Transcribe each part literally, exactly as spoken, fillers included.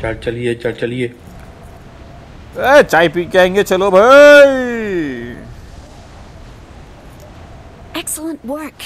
चल चलिए चल चलिए। ए चाय पी के आएंगे, चलो भाई। Excellent work.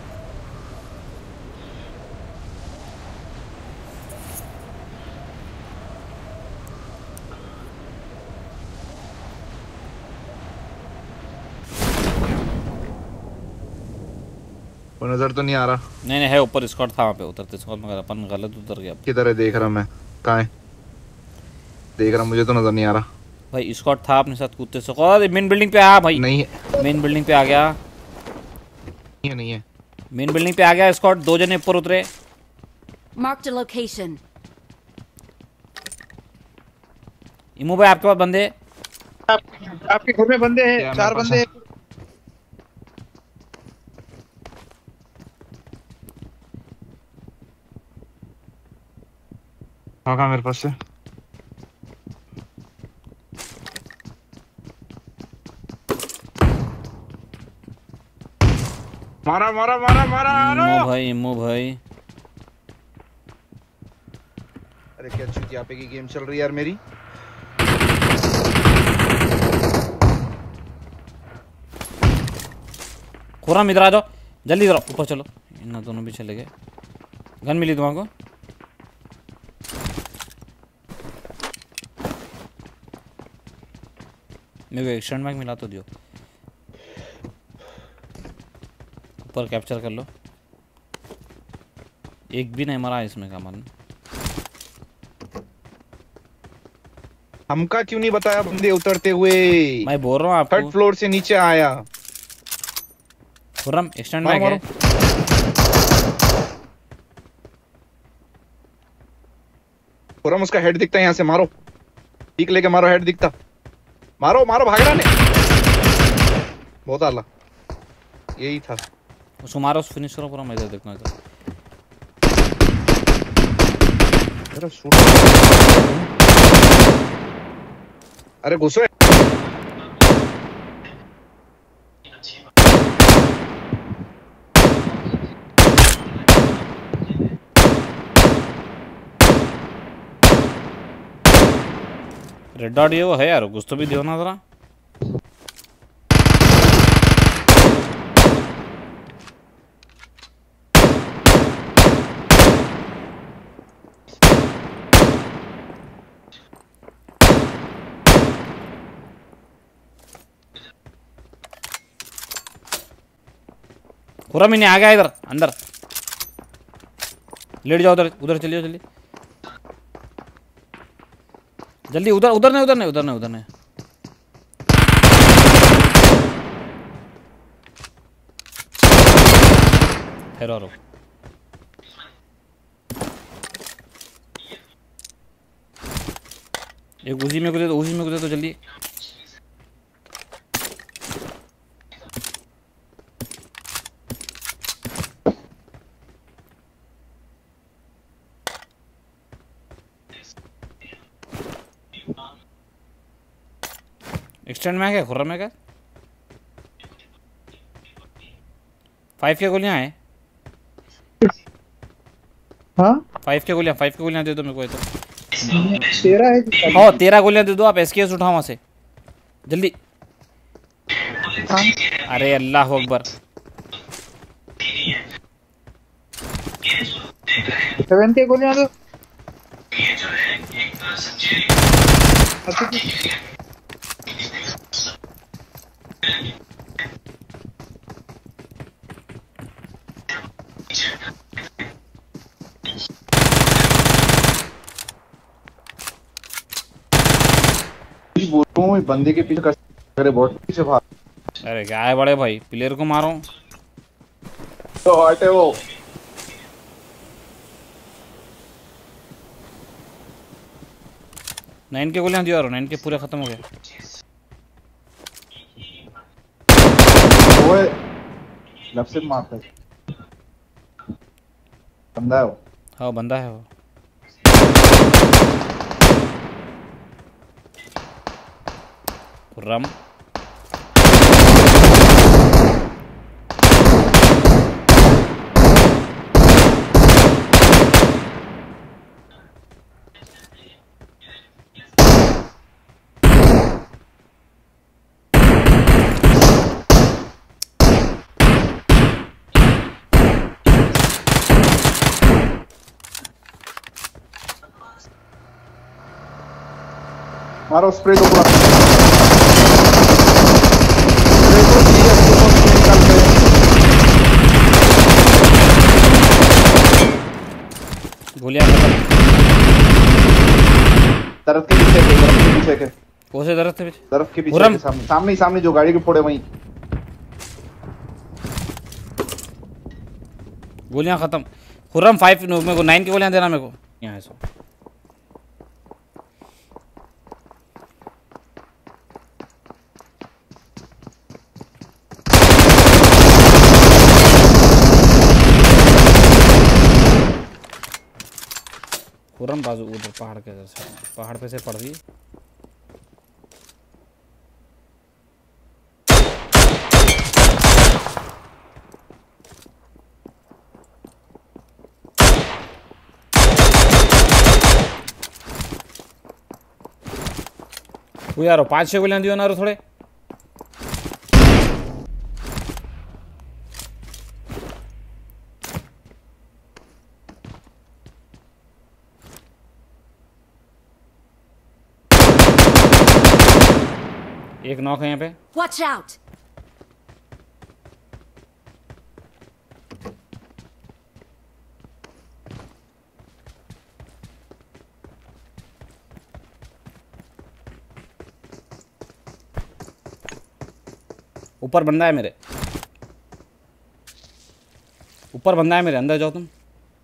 वो नजर तो नहीं आ रहा। नहीं नहीं है ऊपर, स्कॉट था वहाँ पे उतरते स्कॉट, मगर अपन गलत उतर गया। किधर है देख रहा मैं, कहाँ है देख रहा, मुझे तो नजर नहीं आ रहा भाई। स्कॉट था अपने साथ कूदते स्कॉट। मेन बिल्डिंग पे आ भाई। नहीं है, मेन बिल्डिंग पे आ गया। नहीं है, नहीं है। मेन बिल्डिंग पे आ गया स्कॉट, दो जने ऊपर उतरे। Marked a location. इमू भाई आपके पास बंदे? आप, आपके घर में बंदे हैं, चार बंदे हैं। हाँ कहाँ मेरे पास से? मारा मारा मारा मारा। इमू भाई, इमू भाई। अरे क्या चीज यहाँ पे की गेम चल रही है यार मेरी। खुराम इधर आ जाओ जल्दी, इधर ऊपर चलो। इन दोनों भी चले गए। गन मिली तुम्हारे को? मेरे को एक्सटेंड मैग मिला तो दियो। ऊपर कैप्चर कर लो। एक भी नहीं मरा इसमें का मन। हमका क्यों नहीं बताया बंदे उतरते हुए? मैं बोल रहा हूँ आपको। थर्ड फ्लोर से नीचे आया। खुर्रम एक्सटेंड मैग है। खुर्रम उसका हेड दिखता है यहाँ से, मारो पीक लेके मारो, हेड दिखता। मारो मारो, भाग रहा ने। बहुत आला, यही था। उसको मारो, उस फिनिश करो पूरा। मैं इधर देखना इधर। अरे शूट, अरे घुसो। रेड डॉट ये वो है यार, कुछ तो भी दियो ना जरा। पूरा मैंने आ गया इधर अंदर। लेट जाओ उधर, उधर चलिए जल्दी जल्दी। उधर उधर नहीं, उधर नहीं, उधर नहीं, उधर नहीं। ठहरो रो। एक उसी में को दे दो, उसी में को दे दो जल्दी। एक्सटेंड में है क्या? खुर्रम में क्या? फाइव के गोलियां हैं। हाँ फाइव के गोलियां, फाइव के गोलियां दे दो मेरे को। ये तो तेरह है। हाँ तेरह गोलियां दे दो आप। एसकेएस उठाओ वहां से जल्दी। हाँ। अरे अल्लाह अकबर। सेवन के गोलियां दो। बंदे के पीछे कर, बहुत पीछे भाग। अरे क्या है बड़े भाई, प्लेयर को मारो तो हटे वो। नाइन के गोलियां दियो। नाइन के पूरे खत्म हो गए। वो लेफ्ट से मारता है, बंदा है वो। हाँ बंदा है वो। खुर्रम मारो स्प्रे दो पूरा स्प्रे तो चाहिए अपने को स्प्रे निकाल के गोलियां खत्म। दरख्त के पीछे के दरख्त के पीछे के कौन से दरख्त है? दरख्त के पीछे खुर्रम। के सामने सामने ही सामने जो गाड़ी के फोड़े वहीं। गोलियां खत्म। खुर्रम फाइव मेरे को नाइन की गोलियां देना मेरे को यहाँ से। खुर्रम बाजू उधर पहाड़ के इधर से पहाड़ पे से पड़ रही। वो यार पाँच छः गोलियां दियो ना रो थोड़े। एक नॉक है यहाँ पे। Watch out! ऊपर बंदा है मेरे, ऊपर बंदा है मेरे, अंदर जाओ तुम।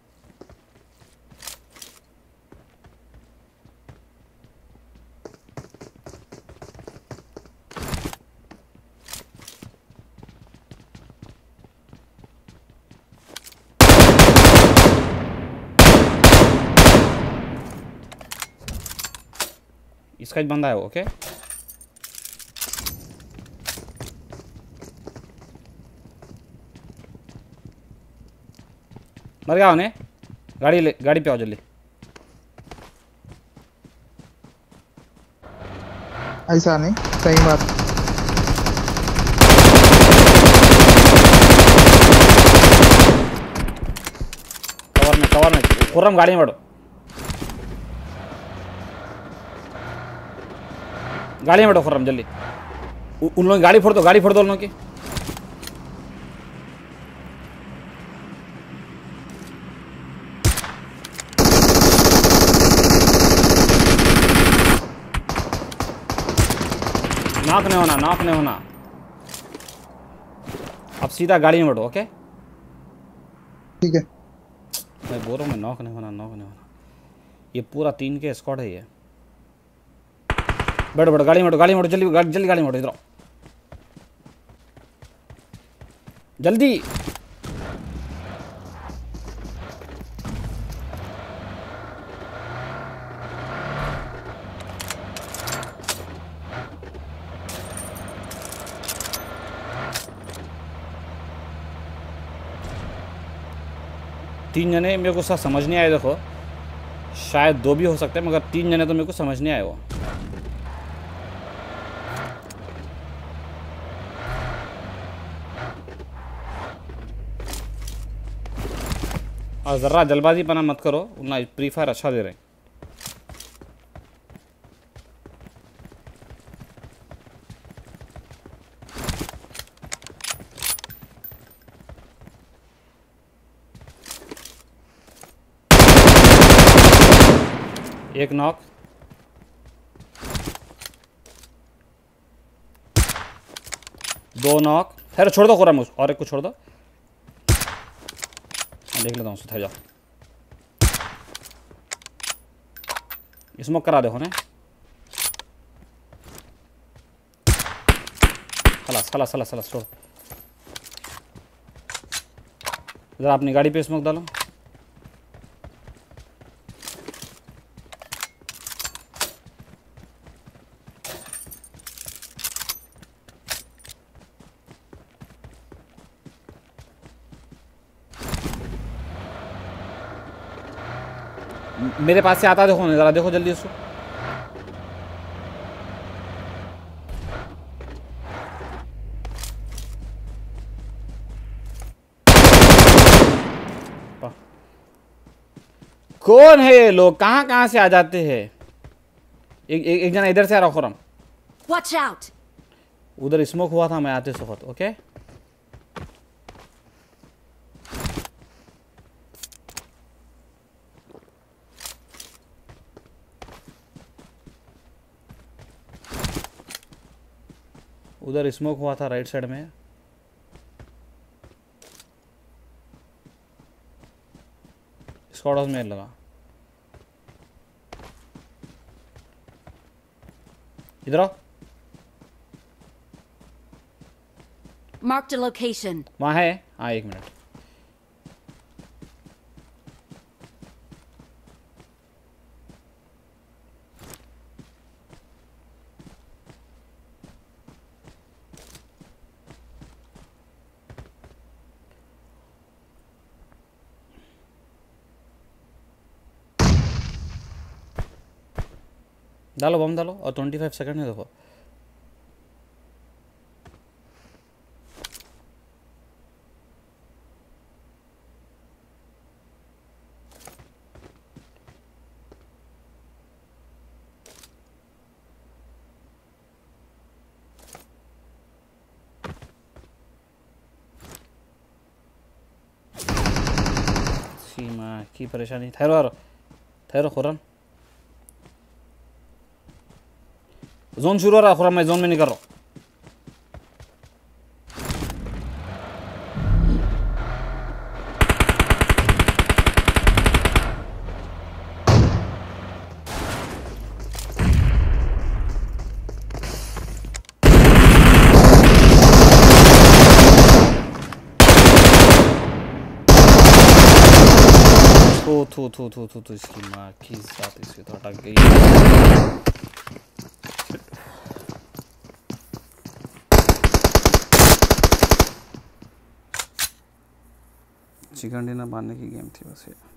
इसका ही बंदा है वो। ओके मर गया उन्हें। गाड़ी ले, गाड़ी पे आओ जल्दी। ऐसा नहीं, सही बात। कवर में कवर में खुर्रम गाड़ी में बैठो। गाड़ी में बैठो खुर्रम जल्दी। उ- उन लोगों की गाड़ी फोड़ दो, गाड़ी फोड़ दो उन लोगों की। नॉक नहीं होना, नॉक नहीं होना। अब सीधा गाड़ी में बैठो। ओके ठीक है। मैं बोल रहा हूँ मैं नॉक नहीं होना, नॉक नहीं होना। ये पूरा तीन के स्क्वाड है ये। बैठो बैठो गाड़ी में बैठो, गाड़ी में बैठो जल्दी, गाड़ी जल्दी गाड़ी में बैठो। इधर आओ जल्दी। तीन जने मेरे को सब समझ नहीं आए। देखो शायद दो भी हो सकते हैं, मगर तीन जने तो मेरे को समझ नहीं आए वो। और ज़रा जल्दबाजी पना मत करो, उतना प्री फायर अच्छा दे रहे हैं। एक नॉक, दो नॉक। खैर छोड़ दो खुर्रम, और एक को छोड़ दो, मैं देख लेता हूँ उससे। जाओ स्मोक करा दे होने। खलास खलास खलास खलास छोड़। जरा अपनी गाड़ी पे स्मोक डालो। मेरे पास से आता देखो ना, जरा देखो जल्दी उसको। कौन है ये लोग, कहाँ कहाँ से आ जाते हैं। एक एक, एक जना इधर से आ रहा खुरम, Watch out! उधर स्मोक हुआ था मैं आते वक्त। ओके उधर स्मोक हुआ था राइट साइड में। स्क्वाड हाउस में लगा, इधर आओ। Marked a location. वहाँ है, हाँ एक मिनट। डालो बम डालो, और ट्वेंटी फाइव सेकेंड है देखो। सीमा की परेशानी। ठहरो यार, ठहरो खुरम। जोन शुरू हो रहा है खुरम, मैं जोन में नहीं कर रहा हूँ। थू थू थू थू थू थू इसकी माँ की जात, इससे तो अटक गई। चिकन डिनर मारने की गेम थी बस ये।